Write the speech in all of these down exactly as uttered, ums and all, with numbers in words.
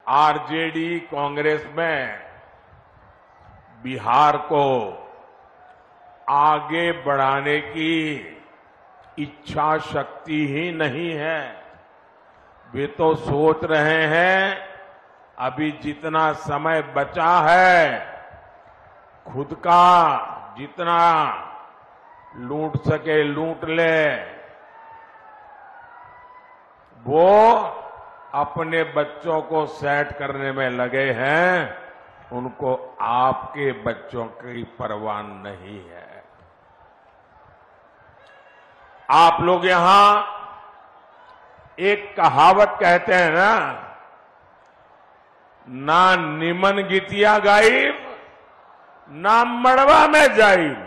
RJD Congress में बिहार को आगे बढ़ाने की इच्छा शक्ति ही नहीं है। वे तो सोच रहे हैं अभी जितना समय बचा है खुद का जितना लूट सके लूट ले, वो अपने बच्चों को सेट करने में लगे हैं। उनको आपके बच्चों की परवाह नहीं है। आप लोग यहां एक कहावत कहते हैं ना, ना निमन गीतिया गायब ना मड़वा में जाइब।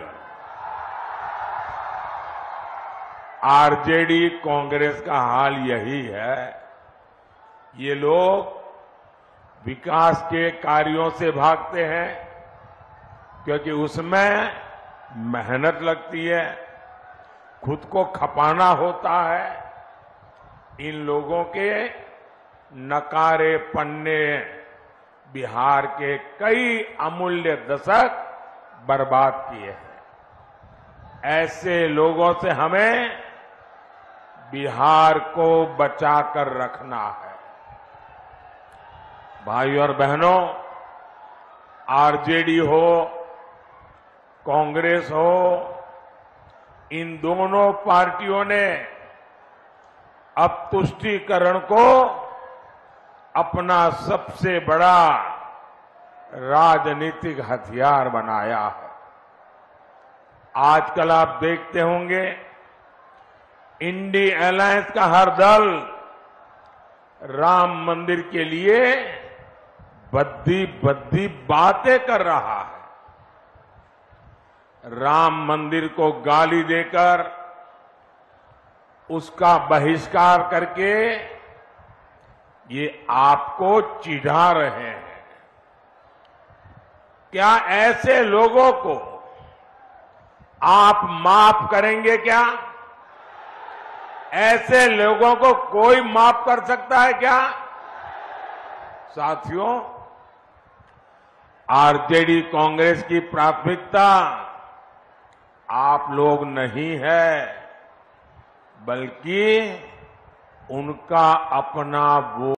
आरजेडी कांग्रेस का हाल यही है। ये लोग विकास के कार्यों से भागते हैं क्योंकि उसमें मेहनत लगती है, खुद को खपाना होता है। इन लोगों के नकारे पन्ने बिहार के कई अमूल्य दशक बर्बाद किए हैं। ऐसे लोगों से हमें बिहार को बचाकर रखना है। भाई और बहनों, आरजेडी हो कांग्रेस हो, इन दोनों पार्टियों ने अब तुष्टीकरण को अपना सबसे बड़ा राजनीतिक हथियार बनाया है। आजकल आप देखते होंगे इंडी अलायंस का हर दल राम मंदिर के लिए बद्दी बद्दी बातें कर रहा है। राम मंदिर को गाली देकर उसका बहिष्कार करके ये आपको चिढ़ा रहे हैं। क्या ऐसे लोगों को आप माफ करेंगे? क्या ऐसे लोगों को कोई माफ कर सकता है क्या? साथियों, आरजेडी कांग्रेस की प्राथमिकता आप लोग नहीं है, बल्कि उनका अपना वो